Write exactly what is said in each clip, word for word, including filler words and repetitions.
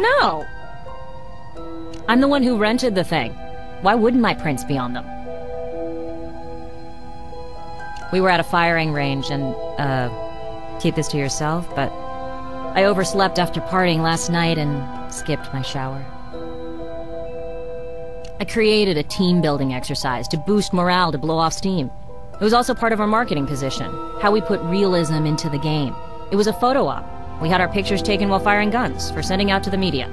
No. I'm the one who rented the thing. Why wouldn't my prints be on them? We were at a firing range and, uh, keep this to yourself, but I overslept after partying last night and skipped my shower. I created a team-building exercise to boost morale to blow off steam. It was also part of our marketing position, how we put realism into the game. It was a photo op. We had our pictures taken while firing guns for sending out to the media.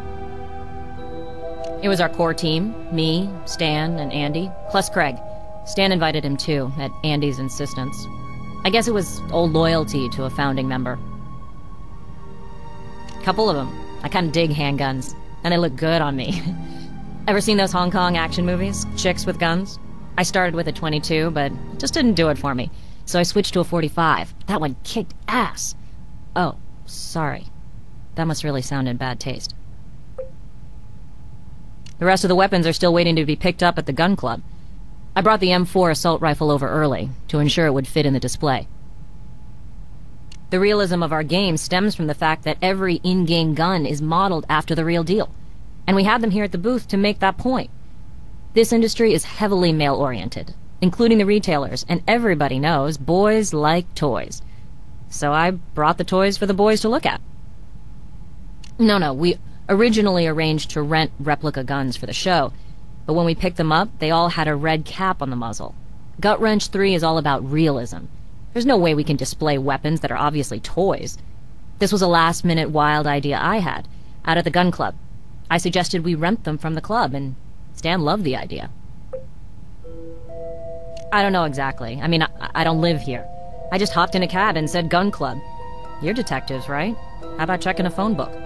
It was our core team, me, Stan, and Andy, plus Craig. Stan invited him too, at Andy's insistence. I guess it was old loyalty to a founding member. Couple of them. I kinda dig handguns, and they look good on me. Ever seen those Hong Kong action movies? Chicks with guns? I started with a twenty-two, but it just didn't do it for me. So I switched to a forty-five. That one kicked ass. Oh, sorry. That must really sound in bad taste. The rest of the weapons are still waiting to be picked up at the gun club. I brought the M four assault rifle over early, to ensure it would fit in the display. The realism of our game stems from the fact that every in-game gun is modeled after the real deal. And we had them here at the booth to make that point. This industry is heavily male-oriented, including the retailers, and everybody knows boys like toys. So I brought the toys for the boys to look at. No, no, we originally arranged to rent replica guns for the show, but when we picked them up, they all had a red cap on the muzzle. Gut Wrench three is all about realism. There's no way we can display weapons that are obviously toys. This was a last-minute wild idea I had, out at the gun club. I suggested we rent them from the club, and Stan loved the idea. I don't know exactly. I mean, I, I don't live here. I just hopped in a cab and said gun club. You're detectives, right? How about checking a phone book?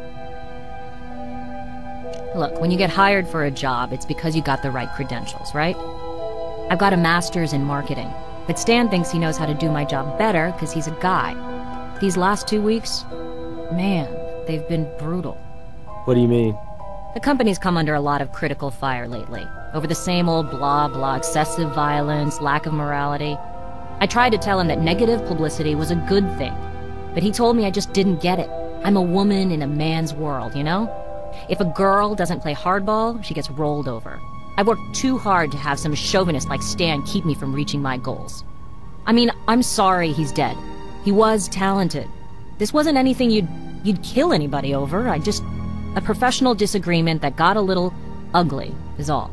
Look, when you get hired for a job, it's because you got the right credentials, right? I've got a master's in marketing, but Stan thinks he knows how to do my job better because he's a guy. These last two weeks, man, they've been brutal. What do you mean? The company's come under a lot of critical fire lately, over the same old blah blah, excessive violence, lack of morality. I tried to tell him that negative publicity was a good thing, but he told me I just didn't get it. I'm a woman in a man's world, you know? If a girl doesn't play hardball, she gets rolled over. I worked too hard to have some chauvinist like Stan keep me from reaching my goals. I mean, I'm sorry he's dead. He was talented. This wasn't anything you'd you'd kill anybody over. I just... a professional disagreement that got a little ugly, is all.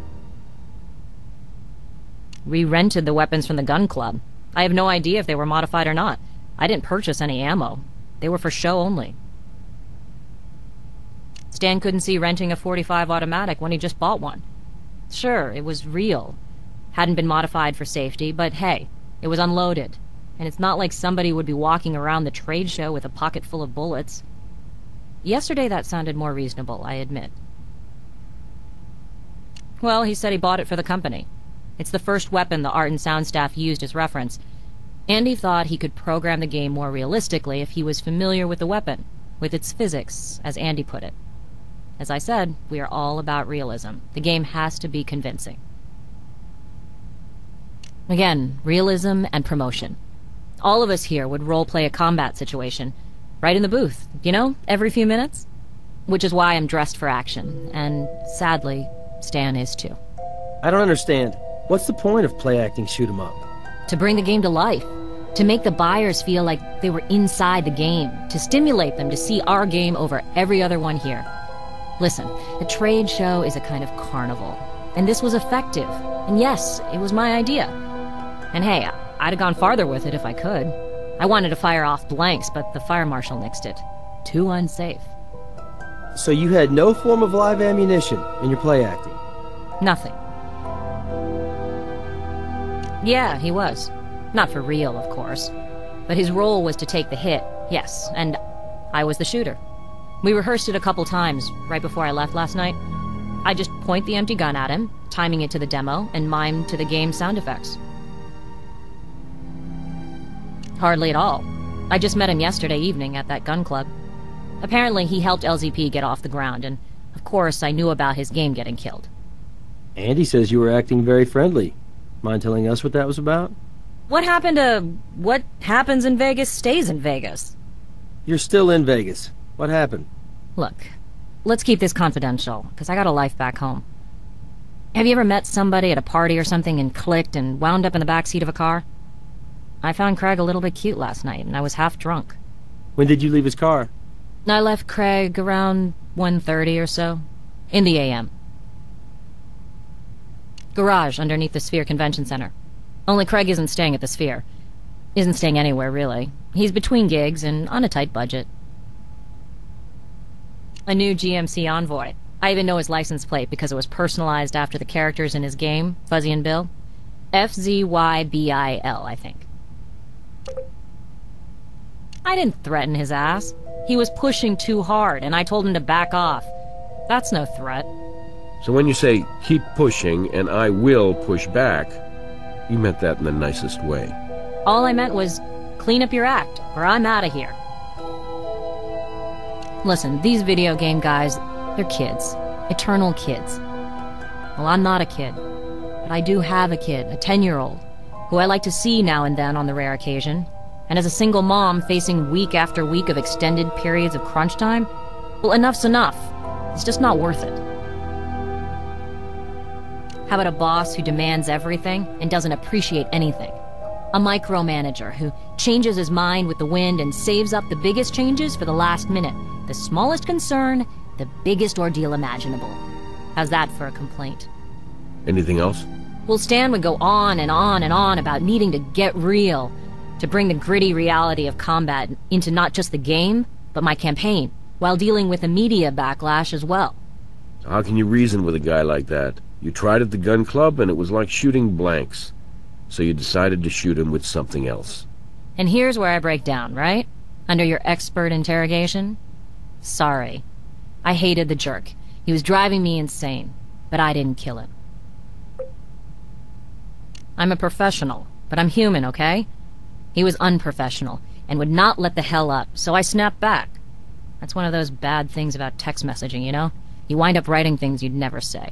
We rented the weapons from the gun club. I have no idea if they were modified or not. I didn't purchase any ammo. They were for show only. Stan couldn't see renting a forty-five automatic when he just bought one. Sure, it was real. Hadn't been modified for safety, but hey, it was unloaded. And it's not like somebody would be walking around the trade show with a pocket full of bullets. Yesterday that sounded more reasonable, I admit. Well, he said he bought it for the company. It's the first weapon the art and sound staff used as reference. Andy thought he could program the game more realistically if he was familiar with the weapon, with its physics, as Andy put it. As I said, we are all about realism. The game has to be convincing. Again, realism and promotion. All of us here would role-play a combat situation, right in the booth, you know, every few minutes? Which is why I'm dressed for action, and sadly, Stan is too. I don't understand. What's the point of play-acting shoot-'em-up? To bring the game to life. To make the buyers feel like they were inside the game. To stimulate them to see our game over every other one here. Listen, a trade show is a kind of carnival. And this was effective. And yes, it was my idea. And hey, I'd have gone farther with it if I could. I wanted to fire off blanks, but the fire marshal nixed it. Too unsafe. So you had no form of live ammunition in your play acting? Nothing. Yeah, he was. Not for real, of course. But his role was to take the hit, yes, and I was the shooter. We rehearsed it a couple times right before I left last night. I just point the empty gun at him, timing it to the demo, and mime to the game's sound effects. Hardly at all. I just met him yesterday evening at that gun club. Apparently he helped L Z P get off the ground, and of course I knew about his game getting killed. Andy says you were acting very friendly. Mind telling us what that was about? What happened to... what happens in Vegas stays in Vegas? You're still in Vegas. What happened? Look, let's keep this confidential, because I got a life back home. Have you ever met somebody at a party or something and clicked and wound up in the backseat of a car? I found Craig a little bit cute last night, and I was half drunk. When did you leave his car? I left Craig around one thirty or so, in the A M. Garage underneath the Sphere Convention Center. Only Craig isn't staying at the Sphere. Isn't staying anywhere, really. He's between gigs and on a tight budget. A new G M C Envoy. I even know his license plate because it was personalized after the characters in his game, Fuzzy and Bill. F Z Y B I L, I think. I didn't threaten his ass. He was pushing too hard, and I told him to back off. That's no threat. So when you say, keep pushing, and I will push back, you meant that in the nicest way. All I meant was, clean up your act, or I'm out of here. Listen, these video game guys, they're kids. Eternal kids. Well, I'm not a kid. But I do have a kid, a ten-year-old, who I like to see now and then on the rare occasion. And as a single mom facing week after week of extended periods of crunch time, well, enough's enough. It's just not worth it. How about a boss who demands everything and doesn't appreciate anything? A micromanager who changes his mind with the wind and saves up the biggest changes for the last minute. The smallest concern, the biggest ordeal imaginable. How's that for a complaint? Anything else? Well, Stan would go on and on and on about needing to get real, to bring the gritty reality of combat into not just the game, but my campaign, while dealing with the media backlash as well. So how can you reason with a guy like that? You tried at the gun club and it was like shooting blanks. So you decided to shoot him with something else. And here's where I break down, right? Under your expert interrogation? Sorry. I hated the jerk. He was driving me insane, but I didn't kill him. I'm a professional, but I'm human, okay? He was unprofessional, and would not let the hell up, so I snapped back. That's one of those bad things about text messaging, you know? You wind up writing things you'd never say.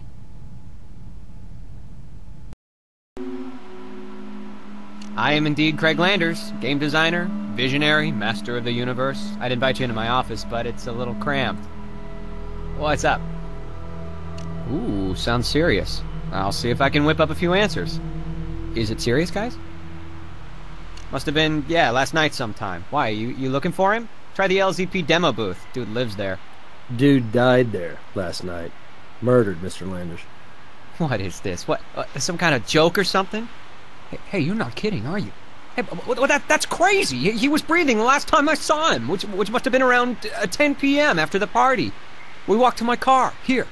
I am indeed Craig Landers, game designer, visionary, master of the universe. I'd invite you into my office, but it's a little cramped. What's up? Ooh, sounds serious. I'll see if I can whip up a few answers. Is it serious, guys? Must have been, yeah, last night sometime. Why, you, you looking for him? Try the L Z P demo booth. Dude lives there. Dude died there last night. Murdered, Mister Landers. What is this? What, uh, some kind of joke or something? Hey, hey, you're not kidding, are you? Hey, well, that, that's crazy. He, he was breathing the last time I saw him, which, which must have been around uh, ten p m after the party. We walked to my car, here.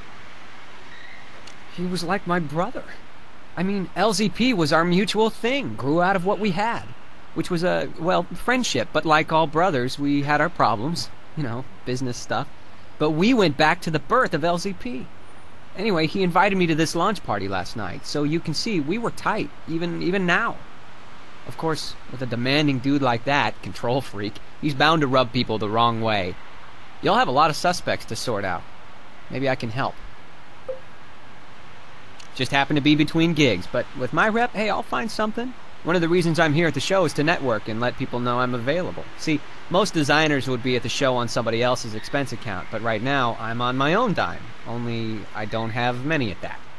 He was like my brother. I mean, L Z P was our mutual thing, grew out of what we had, which was a, well, friendship, but like all brothers, we had our problems, you know, business stuff. But we went back to the birth of L Z P. Anyway, he invited me to this launch party last night, so you can see we were tight, even even now. Of course, with a demanding dude like that, control freak, he's bound to rub people the wrong way. You'll have a lot of suspects to sort out. Maybe I can help. Just happen to be between gigs, but with my rep, hey, I'll find something. One of the reasons I'm here at the show is to network and let people know I'm available. See, most designers would be at the show on somebody else's expense account, but right now, I'm on my own dime. Only, I don't have many at that.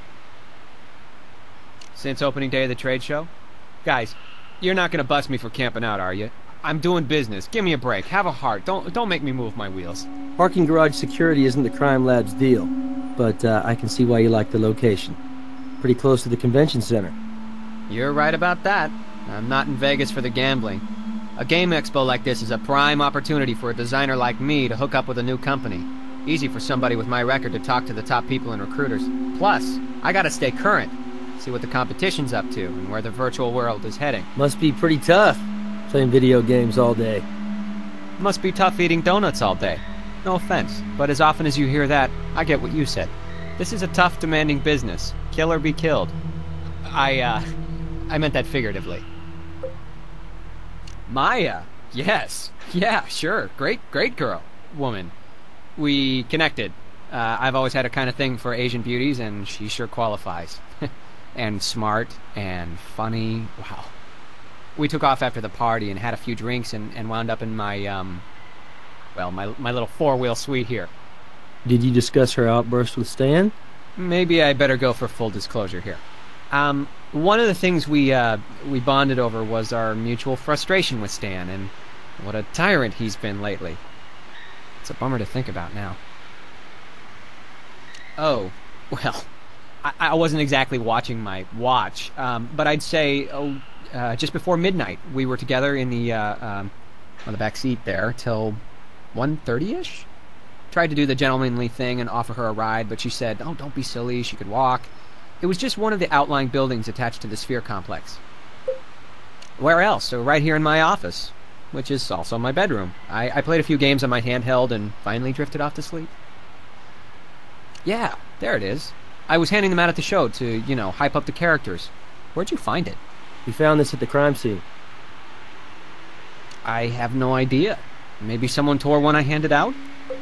Since opening day of the trade show? Guys, you're not gonna bust me for camping out, are you? I'm doing business. Give me a break. Have a heart. Don't, don't make me move my wheels. Parking garage security isn't the crime lab's deal, but uh, I can see why you like the location. Pretty close to the convention center. You're right about that. I'm not in Vegas for the gambling. A game expo like this is a prime opportunity for a designer like me to hook up with a new company. Easy for somebody with my record to talk to the top people and recruiters. Plus, I gotta stay current, see what the competition's up to and where the virtual world is heading. Must be pretty tough, playing video games all day. Must be tough eating donuts all day. No offense, but as often as you hear that, I get what you said. This is a tough, demanding business. Kill or be killed. I, uh... I meant that figuratively. Maya. Yes. Yeah, sure. Great, great girl. Woman. We connected. Uh, I've always had a kind of thing for Asian beauties, and she sure qualifies. And smart, and funny. Wow. We took off after the party and had a few drinks and, and wound up in my, um... well, my, my little four-wheel suite here. Did you discuss her outburst with Stan? Maybe I better go for full disclosure here. Um, one of the things we, uh, we bonded over was our mutual frustration with Stan, and what a tyrant he's been lately. It's a bummer to think about now. Oh, well, I, I wasn't exactly watching my watch, um, but I'd say oh, uh, just before midnight we were together in the uh, um, on the back seat there till one thirty-ish. Tried to do the gentlemanly thing and offer her a ride, but she said, "Oh, don't be silly. She could walk." It was just one of the outlying buildings attached to the Sphere complex. Where else? So right here in my office, which is also my bedroom. I, I played a few games on my handheld and finally drifted off to sleep. Yeah, there it is. I was handing them out at the show to, you know, hype up the characters. Where'd you find it? We found this at the crime scene. I have no idea. Maybe someone tore one I handed out?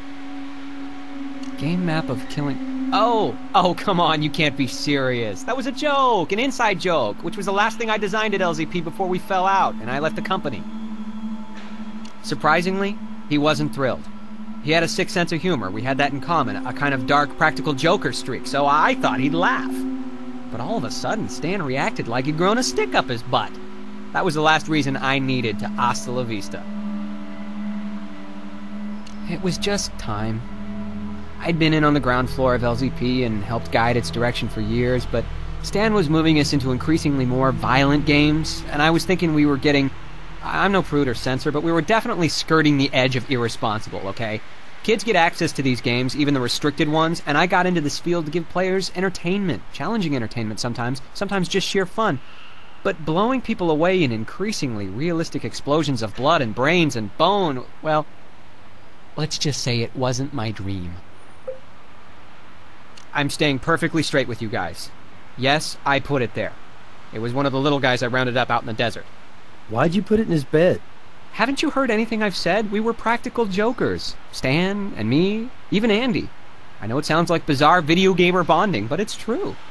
Game map of killing... Oh! Oh, come on, you can't be serious. That was a joke, an inside joke, which was the last thing I designed at L Z P before we fell out, and I left the company. Surprisingly, he wasn't thrilled. He had a sick sense of humor. We had that in common, a kind of dark, practical Joker streak, so I thought he'd laugh. But all of a sudden, Stan reacted like he'd grown a stick up his butt. That was the last reason I needed to hasta la vista. It was just time. I'd been in on the ground floor of L Z P and helped guide its direction for years, but Stan was moving us into increasingly more violent games, and I was thinking we were getting... I'm no prude or censor, but we were definitely skirting the edge of irresponsible, okay? Kids get access to these games, even the restricted ones, and I got into this field to give players entertainment, challenging entertainment sometimes, sometimes just sheer fun. But blowing people away in increasingly realistic explosions of blood and brains and bone, well, let's just say it wasn't my dream. I'm staying perfectly straight with you guys. Yes, I put it there. It was one of the little guys I rounded up out in the desert. Why'd you put it in his bed? Haven't you heard anything I've said? We were practical jokers. Stan and me, even Andy. I know it sounds like bizarre video gamer bonding, but it's true.